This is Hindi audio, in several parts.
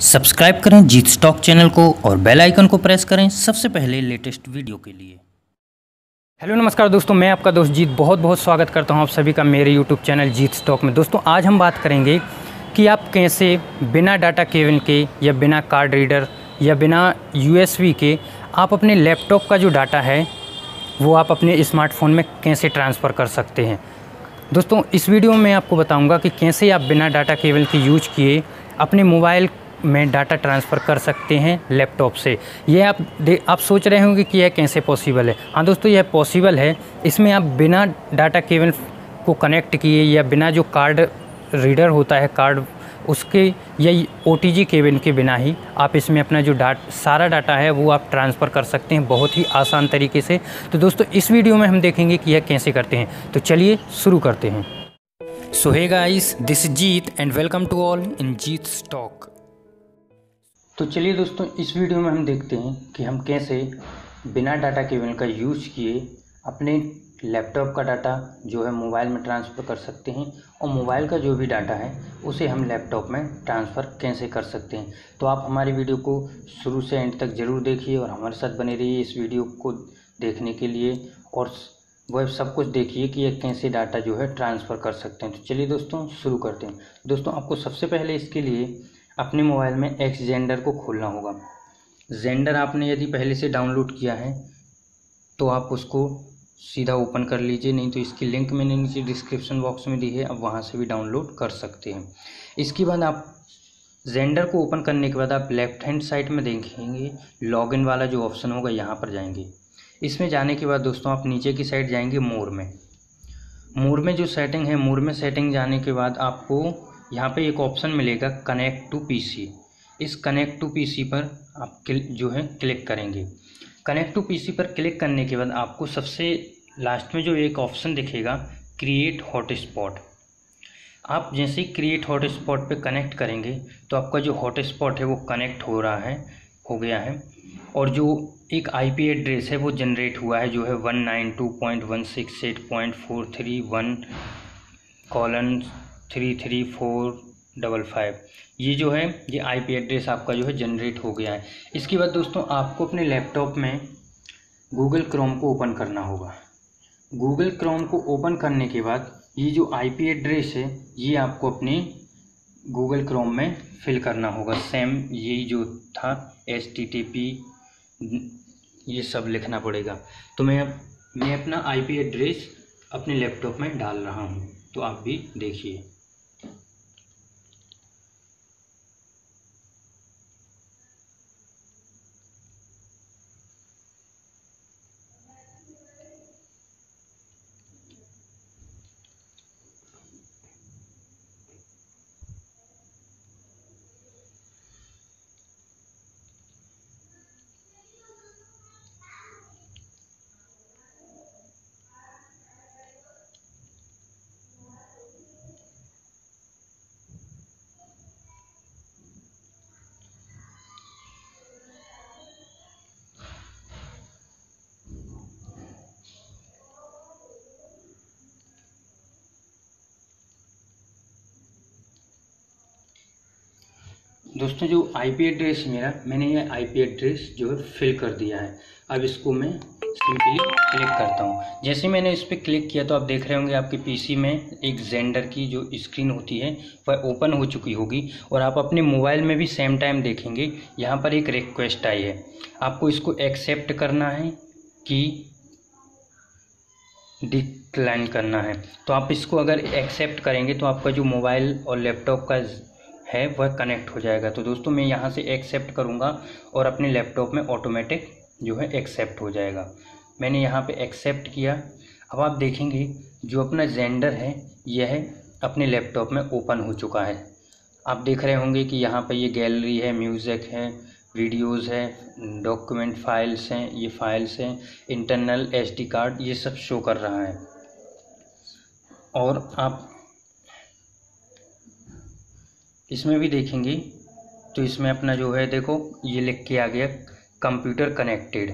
सब्सक्राइब करें जीत स्टॉक चैनल को और बेल आइकन को प्रेस करें सबसे पहले लेटेस्ट वीडियो के लिए। हेलो नमस्कार दोस्तों, मैं आपका दोस्त जीत बहुत बहुत स्वागत करता हूं आप सभी का मेरे यूट्यूब चैनल जीत स्टॉक में। दोस्तों आज हम बात करेंगे कि आप कैसे बिना डाटा केबल के या बिना कार्ड रीडर या बिना यूएसबी के आप अपने लैपटॉप का जो डाटा है वो आप अपने स्मार्टफोन में कैसे ट्रांसफ़र कर सकते हैं। दोस्तों इस वीडियो में आपको बताऊंगा कि कैसे आप बिना डाटा केबल के यूज किए अपने मोबाइल में डाटा ट्रांसफ़र कर सकते हैं लैपटॉप से। ये आप सोच रहे होंगे कि यह कैसे पॉसिबल है। हाँ दोस्तों, यह पॉसिबल है। इसमें आप बिना डाटा केबल को कनेक्ट किए या बिना जो कार्ड रीडर होता है कार्ड उसके या ओटीजी केबल के बिना ही आप इसमें अपना जो सारा डाटा है वो आप ट्रांसफ़र कर सकते हैं बहुत ही आसान तरीके से। तो दोस्तों इस वीडियो में हम देखेंगे कि यह कैसे करते हैं। तो चलिए शुरू करते हैं। So hey guys, this is Jeet and welcome to all in Jeet stock. तो चलिए दोस्तों इस वीडियो में हम देखते हैं कि हम कैसे बिना डाटा केबल का यूज किए अपने लैपटॉप का डाटा जो है मोबाइल में ट्रांसफ़र कर सकते हैं और मोबाइल का जो भी डाटा है उसे हम लैपटॉप में ट्रांसफ़र कैसे कर सकते हैं। तो आप हमारी वीडियो को शुरू से एंड तक ज़रूर देखिए और हमारे साथ बने रहिए इस वीडियो को देखने के लिए, और वह सब कुछ देखिए कि यह कैसे डाटा जो है ट्रांसफ़र कर सकते हैं। तो चलिए दोस्तों शुरू करते हैं। दोस्तों आपको सबसे पहले इसके लिए अपने मोबाइल में एक्स जेंडर को खोलना होगा। जेंडर आपने यदि पहले से डाउनलोड किया है तो आप उसको सीधा ओपन कर लीजिए, नहीं तो इसकी लिंक मैंने नीचे डिस्क्रिप्शन बॉक्स में दी है, आप वहाँ से भी डाउनलोड कर सकते हैं। इसके बाद आप जेंडर को ओपन करने के बाद आप लेफ्ट हैंड साइड में देखेंगे लॉगिन वाला जो ऑप्शन होगा, यहाँ पर जाएंगे। इसमें जाने के बाद दोस्तों आप नीचे की साइड जाएंगे मोर में जो सेटिंग है, मोर में सेटिंग जाने के बाद आपको यहाँ पे एक ऑप्शन मिलेगा कनेक्ट टू पीसी। इस कनेक्ट टू पीसी पर आप जो है क्लिक करेंगे। कनेक्ट टू पीसी पर क्लिक करने के बाद आपको सबसे लास्ट में जो एक ऑप्शन दिखेगा क्रिएट हॉटस्पॉट, आप जैसे ही क्रिएट हॉटस्पॉट पे कनेक्ट करेंगे तो आपका जो हॉटस्पॉट है वो कनेक्ट हो गया है और जो एक आईपी एड्रेस है वो जनरेट हुआ है जो है 192.168.43.33455। ये जो है ये आईपी एड्रेस आपका जो है जनरेट हो गया है। इसके बाद दोस्तों आपको अपने लैपटॉप में गूगल क्रोम को ओपन करना होगा। गूगल क्रोम को ओपन करने के बाद ये जो आईपी एड्रेस है ये आपको अपने गूगल क्रोम में फिल करना होगा। सेम यही जो था HTTP ये सब लिखना पड़ेगा। तो मैं अपना आईपी एड्रेस अपने लैपटॉप में डाल रहा हूँ, तो आप भी देखिए। दोस्तों जो आईपी एड्रेस मैंने ये आईपी एड्रेस जो है फिल कर दिया है। अब इसको मैं सिंपली क्लिक करता हूँ। जैसे मैंने इस पर क्लिक किया तो आप देख रहे होंगे आपके पीसी में एक जेंडर की जो स्क्रीन होती है वह ओपन हो चुकी होगी और आप अपने मोबाइल में भी सेम टाइम देखेंगे यहाँ पर एक रिक्वेस्ट आई है। आपको इसको एक्सेप्ट करना है कि डिक्लाइन करना है। तो आप इसको अगर एक्सेप्ट करेंगे तो आपका जो मोबाइल और लैपटॉप का है वह कनेक्ट हो जाएगा। तो दोस्तों मैं यहाँ से एक्सेप्ट करूँगा और अपने लैपटॉप में ऑटोमेटिक जो है एक्सेप्ट हो जाएगा। मैंने यहाँ पे एक्सेप्ट किया। अब आप देखेंगे जो अपना जेंडर है यह अपने लैपटॉप में ओपन हो चुका है। आप देख रहे होंगे कि यहाँ पे ये गैलरी है, म्यूज़िक है, वीडियोज़ है, डॉक्यूमेंट फाइल्स हैं, ये फाइल्स हैं, इंटरनल SD कार्ड, ये सब शो कर रहा है। और आप इसमें भी देखेंगे तो इसमें अपना जो है देखो ये लिख के आ गया कंप्यूटर कनेक्टेड,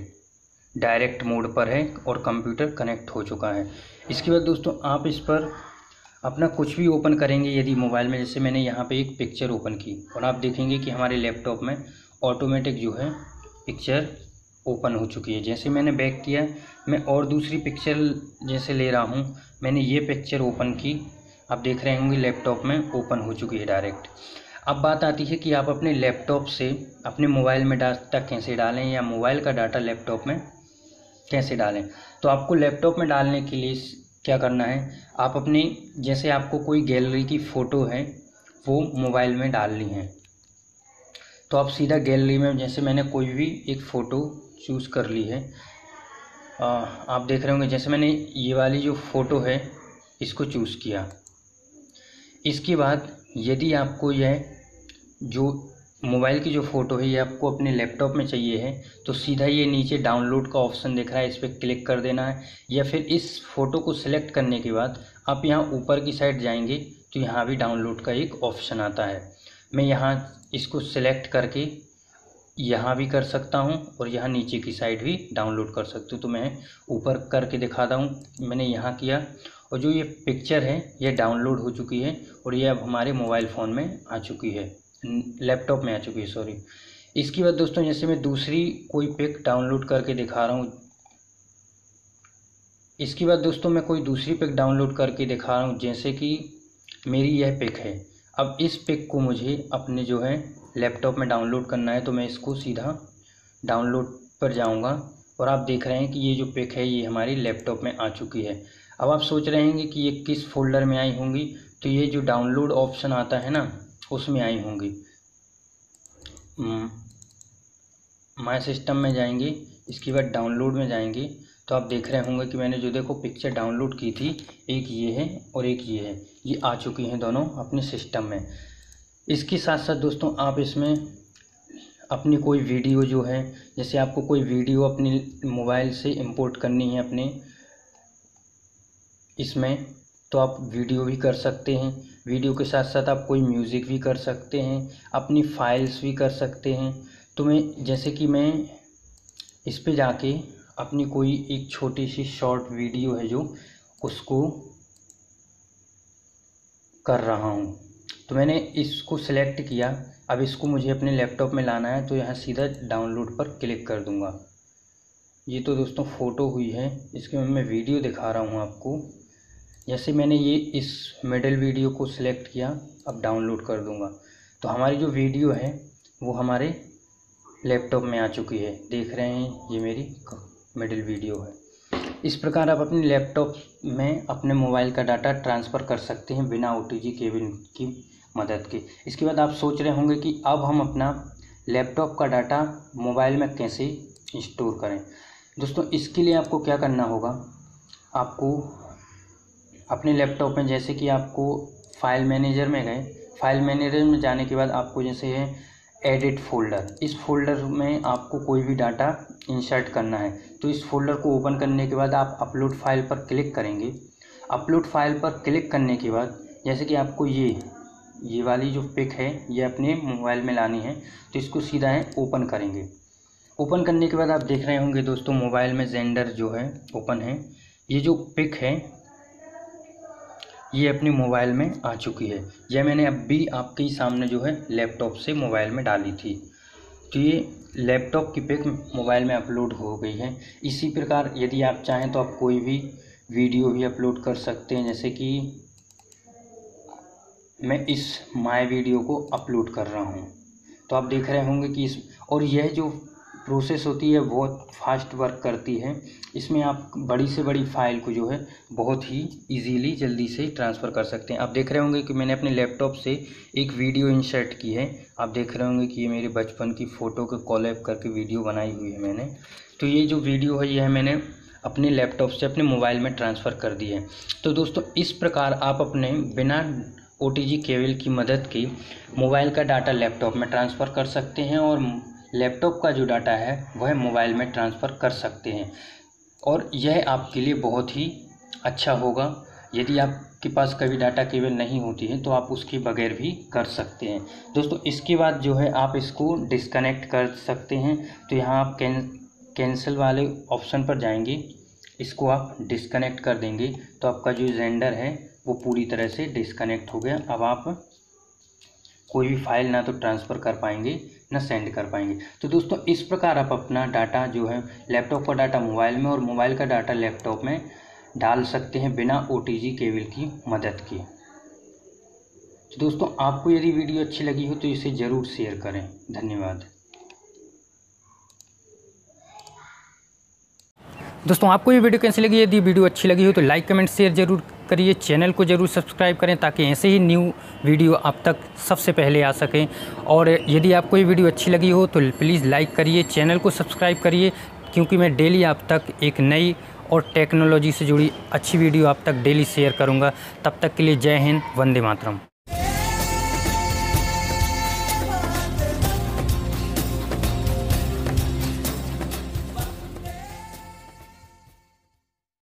डायरेक्ट मोड पर है और कंप्यूटर कनेक्ट हो चुका है। इसके बाद दोस्तों आप इस पर अपना कुछ भी ओपन करेंगे यदि मोबाइल में, जैसे मैंने यहाँ पे एक पिक्चर ओपन की और आप देखेंगे कि हमारे लैपटॉप में ऑटोमेटिक जो है पिक्चर ओपन हो चुकी है। जैसे मैंने बैक किया, मैं और दूसरी पिक्चर जैसे ले रहा हूँ, मैंने ये पिक्चर ओपन की, आप देख रहे होंगे लैपटॉप में ओपन हो चुकी है डायरेक्ट। अब बात आती है कि आप अपने लैपटॉप से अपने मोबाइल में डाटा कैसे डालें या मोबाइल का डाटा लैपटॉप में कैसे डालें। तो आपको लैपटॉप में डालने के लिए क्या करना है, आप अपनी, जैसे आपको कोई गैलरी की फ़ोटो है वो मोबाइल में डालनी है, तो आप सीधा गैलरी में, जैसे मैंने कोई भी एक फ़ोटो चूज़ कर ली है, आप देख रहे होंगे जैसे मैंने ये वाली जो फ़ोटो है इसको चूज़ किया। इसके बाद यदि आपको यह जो मोबाइल की जो फ़ोटो है ये आपको अपने लैपटॉप में चाहिए है, तो सीधा ये नीचे डाउनलोड का ऑप्शन दिख रहा है, इस पर क्लिक कर देना है। या फिर इस फ़ोटो को सिलेक्ट करने के बाद आप यहाँ ऊपर की साइड जाएंगे तो यहाँ भी डाउनलोड का एक ऑप्शन आता है। मैं यहाँ इसको सिलेक्ट करके यहाँ भी कर सकता हूँ और यहाँ नीचे की साइड भी डाउनलोड कर सकती हूँ। तो मैं ऊपर करके दिखाता हूँ, मैंने यहाँ किया और जो ये पिक्चर है ये डाउनलोड हो चुकी है और ये अब हमारे मोबाइल फ़ोन में आ चुकी है, लैपटॉप में आ चुकी है, सॉरी। इसके बाद दोस्तों जैसे मैं दूसरी कोई पिक डाउनलोड करके दिखा रहा हूँ, इसके बाद दोस्तों मैं कोई दूसरी पिक डाउनलोड करके दिखा रहा हूँ, जैसे कि मेरी यह पिक है। अब इस पिक को मुझे अपने जो है लैपटॉप में डाउनलोड करना है, तो मैं इसको सीधा डाउनलोड पर जाऊंगा और आप देख रहे हैं कि ये जो पिक है ये हमारी लैपटॉप में आ चुकी है। अब आप सोच रहे होंगे कि ये किस फोल्डर में आई होंगी, तो ये जो डाउनलोड ऑप्शन आता है ना उसमें आई होंगी। माय सिस्टम में जाएंगे, इसके बाद डाउनलोड में जाएंगे, तो आप देख रहे होंगे कि मैंने जो देखो पिक्चर डाउनलोड की थी, एक ये है और एक ये है, ये आ चुकी हैं दोनों अपने सिस्टम में। इसके साथ साथ दोस्तों आप इसमें अपनी कोई वीडियो जो है, जैसे आपको कोई वीडियो अपनी मोबाइल से इंपोर्ट करनी है अपने इसमें, तो आप वीडियो भी कर सकते हैं। वीडियो के साथ साथ आप कोई म्यूज़िक भी कर सकते हैं, अपनी फाइल्स भी कर सकते हैं। तो मैं जैसे कि मैं इस पे जाके अपनी कोई एक छोटी सी शॉर्ट वीडियो है जो उसको कर रहा हूँ, तो मैंने इसको सिलेक्ट किया। अब इसको मुझे अपने लैपटॉप में लाना है, तो यहाँ सीधा डाउनलोड पर क्लिक कर दूँगा। ये तो दोस्तों फ़ोटो हुई है, इसके मैं वीडियो दिखा रहा हूँ आपको। जैसे मैंने ये इस मिडिल वीडियो को सिलेक्ट किया, अब डाउनलोड कर दूँगा, तो हमारी जो वीडियो है वो हमारे लैपटॉप में आ चुकी है। देख रहे हैं ये मेरी मिडिल वीडियो है। इस प्रकार आप अपने लैपटॉप में अपने मोबाइल का डाटा ट्रांसफ़र कर सकते हैं बिना OTG केबल की मदद के। इसके बाद आप सोच रहे होंगे कि अब हम अपना लैपटॉप का डाटा मोबाइल में कैसे स्टोर करें। दोस्तों इसके लिए आपको क्या करना होगा, आपको अपने लैपटॉप में, जैसे कि आपको फाइल मैनेजर में गए, फाइल मैनेजर में जाने के बाद आपको जैसे है एडिट फोल्डर, इस फोल्डर में आपको कोई भी डाटा इंसर्ट करना है। तो इस फोल्डर को ओपन करने के बाद आप अपलोड फाइल पर क्लिक करेंगे। अपलोड फाइल पर क्लिक करने के बाद जैसे कि आपको ये वाली जो पिक है ये अपने मोबाइल में लानी है, तो इसको सीधा है ओपन करेंगे। ओपन करने के बाद आप देख रहे होंगे दोस्तों मोबाइल में जेंडर जो है ओपन है। ये जो पिक है ये अपने मोबाइल में आ चुकी है। यह मैंने अभी आपके सामने जो है लैपटॉप से मोबाइल में डाली थी, तो ये लैपटॉप की पिक मोबाइल में अपलोड हो गई है। इसी प्रकार यदि आप चाहें तो आप कोई भी वीडियो भी अपलोड कर सकते हैं, जैसे कि मैं इस माय वीडियो को अपलोड कर रहा हूँ, तो आप देख रहे होंगे कि और यह जो प्रोसेस होती है बहुत फास्ट वर्क करती है। इसमें आप बड़ी से बड़ी फाइल को जो है बहुत ही इजीली जल्दी से ट्रांसफ़र कर सकते हैं। आप देख रहे होंगे कि मैंने अपने लैपटॉप से एक वीडियो इंसर्ट की है। आप देख रहे होंगे कि ये मेरे बचपन की फ़ोटो को कोलैब करके वीडियो बनाई हुई है मैंने। तो ये जो वीडियो है यह मैंने अपने लैपटॉप से अपने मोबाइल में ट्रांसफ़र कर दी है। तो दोस्तों इस प्रकार आप अपने बिना OTG केबल की मदद के मोबाइल का डाटा लैपटॉप में ट्रांसफ़र कर सकते हैं और लैपटॉप का जो डाटा है वह मोबाइल में ट्रांसफ़र कर सकते हैं। और यह आपके लिए बहुत ही अच्छा होगा। यदि आपके पास कभी डाटा केबल नहीं होती है तो आप उसके बगैर भी कर सकते हैं। दोस्तों इसके बाद जो है आप इसको डिस्कनेक्ट कर सकते हैं। तो यहाँ आप कैंसिल वाले ऑप्शन पर जाएंगे, इसको आप डिस्कनेक्ट कर देंगे तो आपका जो जेंडर है वो पूरी तरह से डिस्कनेक्ट हो गया। अब आप कोई भी फाइल ना तो ट्रांसफ़र कर पाएंगे ना सेंड कर पाएंगे। तो दोस्तों इस प्रकार आप अपना डाटा जो है लैपटॉप का डाटा मोबाइल में और मोबाइल का डाटा लैपटॉप में डाल सकते हैं बिना OTG केबल की मदद के। तो दोस्तों आपको यदि वीडियो अच्छी लगी हो तो इसे ज़रूर शेयर करें। धन्यवाद। दोस्तों आपको ये वीडियो कैसी लगी? यदि वीडियो अच्छी लगी हो तो लाइक कमेंट शेयर जरूर करिए, चैनल को जरूर सब्सक्राइब करें ताकि ऐसे ही न्यू वीडियो आप तक सबसे पहले आ सकें। और यदि आपको ये वीडियो अच्छी लगी हो तो प्लीज़ लाइक करिए, चैनल को सब्सक्राइब करिए, क्योंकि मैं डेली आप तक एक नई और टेक्नोलॉजी से जुड़ी अच्छी वीडियो आप तक डेली शेयर करूँगा। तब तक के लिए जय हिंद, वंदे मातरम।